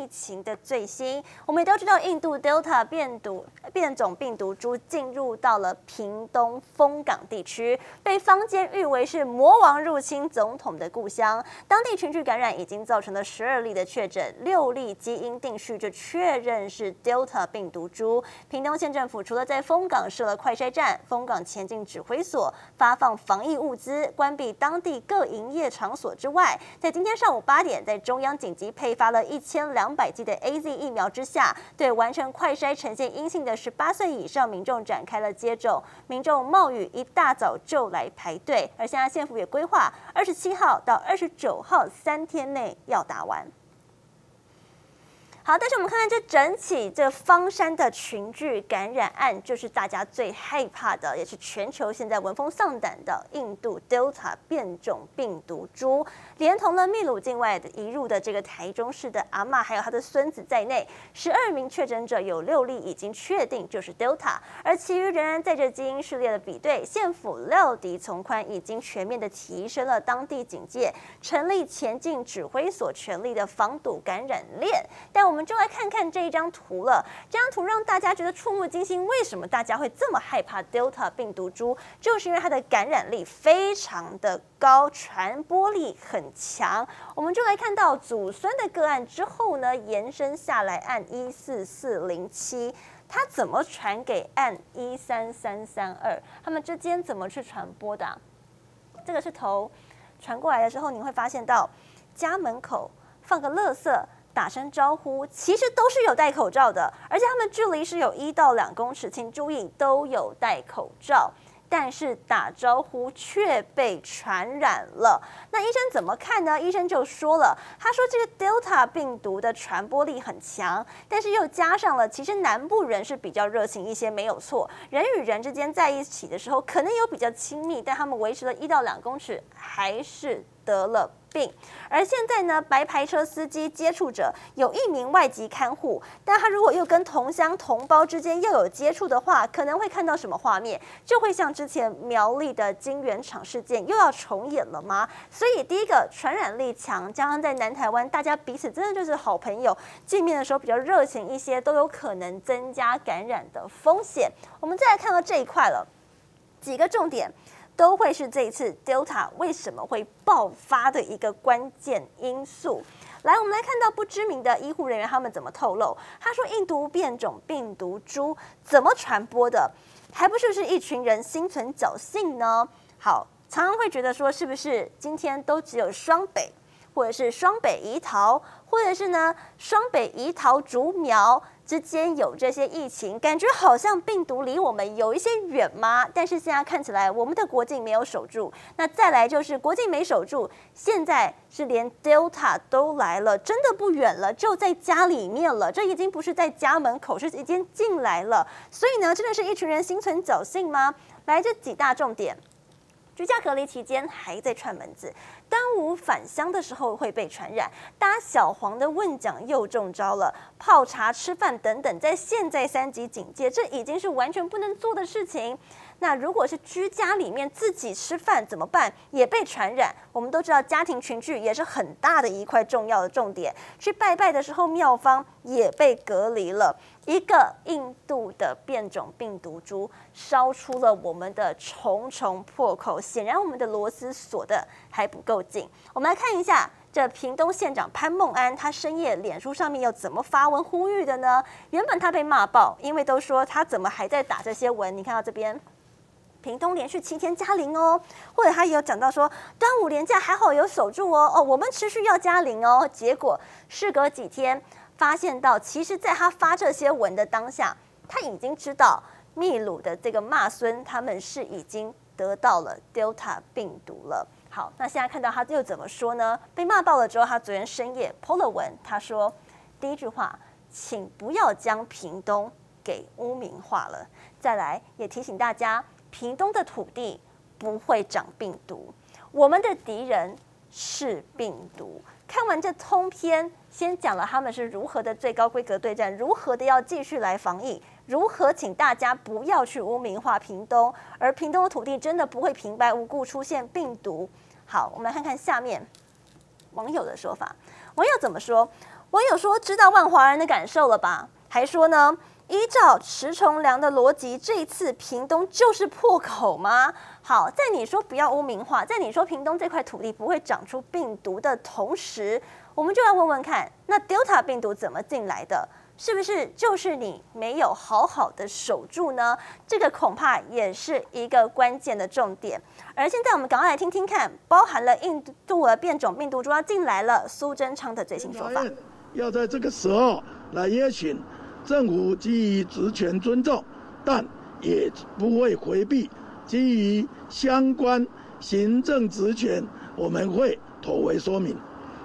情的最新。我们也都知道，印度 Delta 变种病毒株进入到了屏东丰港地区，被坊间誉为是魔王入侵总统的故乡。当地群聚感染已经造成了12例的确诊，6例基因定序就确认是 Delta 病毒株。屏东县政府除了在丰港设了快筛站、丰港前进指挥所发放防疫物资、关闭当地各营业场所之外，在今天上午8点，在中央紧急配发了1200剂的 AZ 疫苗之下，对完成快筛呈现阴性的18岁以上民众展开了接种。民众冒雨一大早就来排队，而现在县府也规划27号到29号3天内要打完。好，但是我们看看这整起这方山的群聚感染案，就是大家最害怕的，也是全球现在闻风丧胆的印度 Delta 变种病毒株，连同了秘鲁境外的移入的这个台中市的阿嬷，还有他的孙子在内，12名确诊者有6例已经确定就是 Delta， 而其余仍然在这基因序列的比对。县府料敌从宽，已经全面的提升了当地警戒，成立前进指挥所，全力的防堵感染链。但我们就来看看这一张图了，这张图让大家觉得触目惊心。为什么大家会这么害怕 Delta 病毒株？就是因为它的感染力非常的高，传播力很强。我们就来看到祖孙的个案之后呢，延伸下来案14407，它怎么传给案13332？他们之间怎么去传播的啊？这个是头传过来的时候，你会发现到家门口放个垃圾，打声招呼，其实都是有戴口罩的，而且他们距离是有1到2公尺，请注意都有戴口罩，但是打招呼却被传染了。那医生怎么看呢？医生就说了，他说这个 Delta 病毒的传播力很强，但是又加上了，其实南部人是比较热情一些，没有错，人与人之间在一起的时候可能有比较亲密，但他们维持了1到2公尺，还是得了病。而现在呢，白牌车司机接触者有1名外籍看护，但他如果又跟同乡同胞之间又有接触的话，可能会看到什么画面？就会像之前苗栗的晶圆厂事件又要重演了吗？所以第一个传染力强，加上在南台湾大家彼此真的就是好朋友，见面的时候比较热情一些，都有可能增加感染的风险。我们再来看到这一块了，几个重点都会是这一次 Delta 为什么会爆发的一个关键因素。来，我们来看到不知名的医护人员他们怎么透露。他说，印度变种病毒株怎么传播的，还不是一群人心存侥幸呢？好，常常会觉得说，是不是今天都只有双北，或者是双北移桃，或者是呢双北移桃竹苗之间有这些疫情，感觉好像病毒离我们有一些远吗？但是现在看起来，我们的国境没有守住。那再来就是国境没守住，现在是连 Delta 都来了，真的不远了，就在家里面了。这已经不是在家门口，是已经进来了。所以呢，真的是一群人心存侥幸吗？来，这几大重点。居家隔离期间还在串门子，端午返乡的时候会被传染，搭小黄的问讲又中招了，泡茶吃饭等等，在现在3级警戒，这已经是完全不能做的事情。那如果是居家里面自己吃饭怎么办？也被传染。我们都知道家庭群聚也是很大的一块重要的重点。去拜拜的时候，庙方也被隔离了。一个印度的变种病毒株烧出了我们的重重破口，显然我们的螺丝锁的还不够紧。我们来看一下。这屏东县长潘孟安，他深夜脸书上面又怎么发文呼吁的呢？原本他被骂爆，因为都说他怎么还在打这些文？你看到这边，屏东连续7天加0哦，或者他也有讲到说，端午连假还好有守住哦，我们持续要加0哦。结果事隔几天，发现到其实在他发这些文的当下，他已经知道秘鲁的这个骂孙他们是已经得到了 Delta 病毒了。好，那现在看到他又怎么说呢？被骂爆了之后，他昨天深夜 po 了文，他说第一句话，请不要将屏东给污名化了。再来，也提醒大家，屏东的土地不会长病毒，我们的敌人是病毒。看完这通篇，先讲了他们是如何的最高规格对战，如何的要继续来防疫，如何请大家不要去污名化屏东，而屏东的土地真的不会平白无故出现病毒。好，我们来看看下面网友的说法。网友怎么说？ 网友说知道万华人的感受了吧？还说呢，依照池崇良的逻辑，这一次屏东就是破口吗？好，在你说不要污名化，在你说屏东这块土地不会长出病毒的同时，我们就要问问看，那 Delta 病毒怎么进来的？是不是就是你没有好好的守住呢？这个恐怕也是一个关键的重点。而现在我们赶快来听听看，包含了印度的变种病毒株要进来了，苏贞昌的最新说法。 要在这个时候来约询政府，基于职权尊重，但也不会回避基于相关行政职权，我们会妥为说明。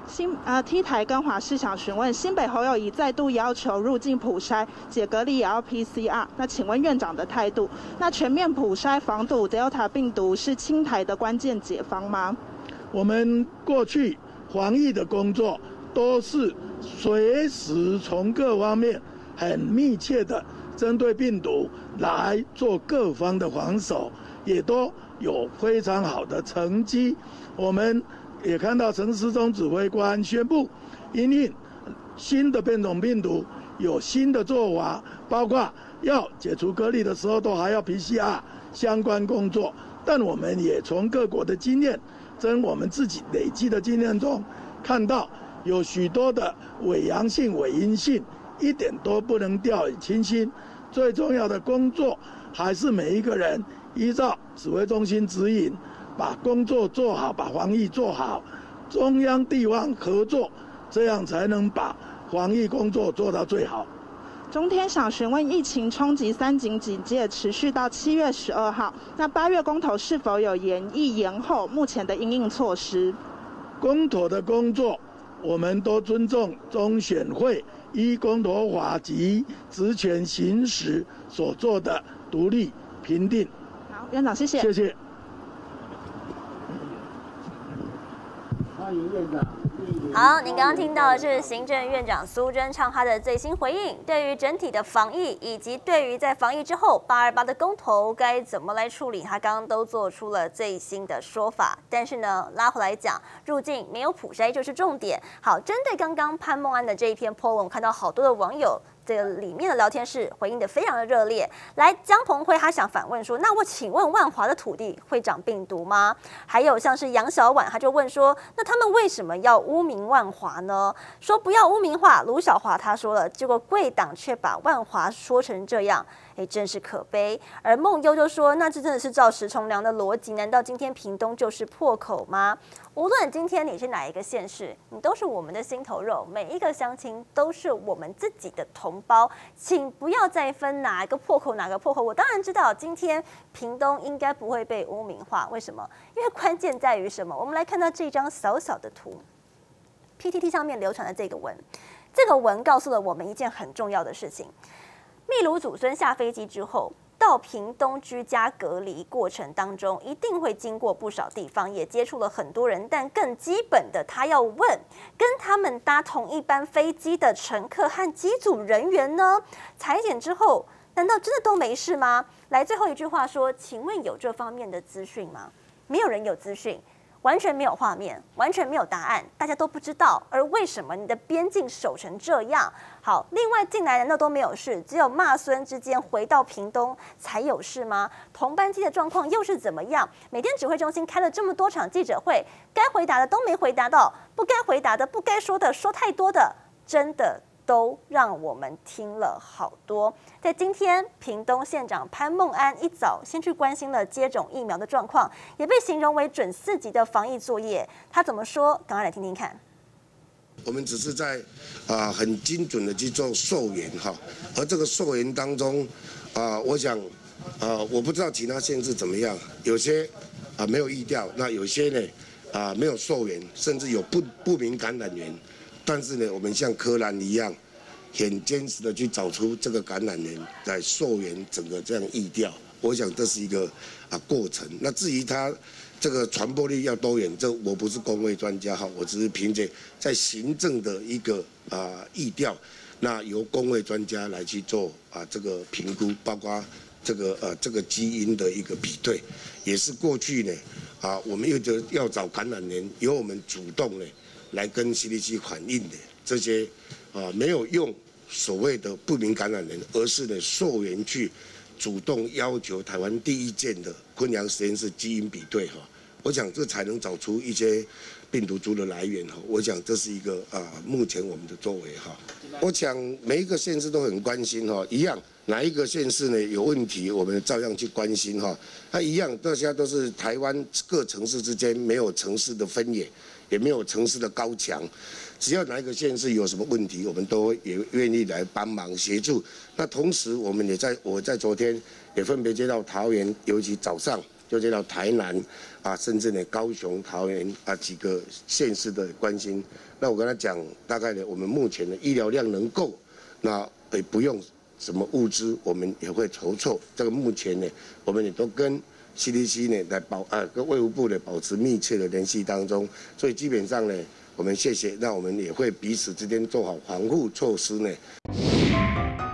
T 台跟华视想询问，新北侯友宜再度要求入境普筛，解隔离也要 PCR。那请问院长的态度？那全面普筛防堵 Delta 病毒是清台的关键解方吗？ 我们过去防疫的工作都是随时从各方面很密切的针对病毒来做各方的防守，也都有非常好的成绩。我们也看到陈时中指挥官宣布，因应新的变种病毒有新的做法，包括要解除隔离的时候都还要 PCR 相关工作。但我们也从各国的经验，跟我们自己累积的经验中，看到有许多的伪阳性、伪阴性，一点都不能掉以轻心。最重要的工作还是每一个人依照指挥中心指引，把工作做好，把防疫做好，中央地方合作，这样才能把防疫工作做到最好。 中天想询问，疫情冲击3级警戒持续到7月12号，那8月公投是否有延议延后？目前的因应措施？ 公投的工作，我们都尊重中选会依公投法及职权行使所做的独立评定。 好，院长，谢谢。 谢谢。 欢迎院长。 好，您刚刚听到的是行政院长苏贞昌他的最新回应，对于整体的防疫，以及对于在防疫之后828的公投该怎么来处理，他刚刚都做出了最新的说法。但是呢，拉回来讲，入境没有普筛就是重点。好，针对刚刚潘孟安的这一篇 po 文，我看到好多的网友这个里面的聊天室回应的非常的热烈。来，江鹏辉他想反问说，那我请问万华的土地会长病毒吗？还有像是杨小婉他就问说，那他们为什么要污名万华呢？说不要污名化，卢小华他说了，结果贵党却把万华说成这样，真是可悲。而孟优就说，那这真的是照石崇良的逻辑，难道今天屏东就是破口吗？无论今天你是哪一个县市，你都是我们的心头肉，每一个乡亲都是我们自己的同胞，请不要再分哪一个破口哪个破口。我当然知道今天屏东应该不会被污名化，为什么？因为关键在于什么？我们来看到这张小小的图 ，PTT 上面流传的这个文，这个文告诉了我们一件很重要的事情：秘鲁祖孙下飞机之后，到屏东居家隔离过程当中，一定会经过不少地方，也接触了很多人。但更基本的，他要问跟他们搭同一班飞机的乘客和机组人员呢，采检之后，难道真的都没事吗？来，最后一句话说，请问有这方面的资讯吗？没有人有资讯。完全没有画面，完全没有答案，大家都不知道。而为什么你的边境守成这样？好，另外进来难道都没有事？只有骂孙之间回到屏东才有事吗？同班机的状况又是怎么样？每天指挥中心开了这么多场记者会，该回答的都没回答到，不该回答的、不该说的、说太多的，真的都让我们听了好多。在今天，屏东县长潘孟安一早先去关心了接种疫苗的状况，也被形容为准4级的防疫作业。他怎么说？赶快来听听看。 我们只是在很精准的去做溯源哈，而这个溯源当中我想我不知道其他县市怎么样，有些没有疫调，那有些呢没有溯源，甚至有不明感染源。但是呢，我们像柯南一样，很坚持的去找出这个感染源，来溯源整个这样疫调。我想这是一个过程。那至于它这个传播力要多远，这我不是公卫专家哈，我只是凭借在行政的一个疫调，那由公卫专家来去做这个评估，包括这个基因的一个比对，也是过去呢我们要找感染源，由我们主动呢来跟 CDC 反映的。 这些没有用所谓的不明感染人，而是呢溯源去主动要求台湾第一件的昆阳实验室基因比对我想这才能找出一些病毒株的来源我想这是一个目前我们的作为我想每一个县市都很关心一样哪一个县市呢有问题，我们照样去关心那一样大家都是台湾各城市之间没有城市的分野，也没有城市的高墙，只要哪一个县市有什么问题，我们都也愿意来帮忙协助。那同时我们我在昨天也分别接到桃园，尤其早上就接到台南甚至呢高雄、桃园几个县市的关心。那我跟他讲，大概呢我们目前的医疗量能够，那也不用什么物资，我们也会筹措。这个目前呢，我们也都跟 CDC 呢来跟卫福部呢保持密切的联系当中。所以基本上呢，我们谢谢，那我们也会彼此之间做好防护措施呢。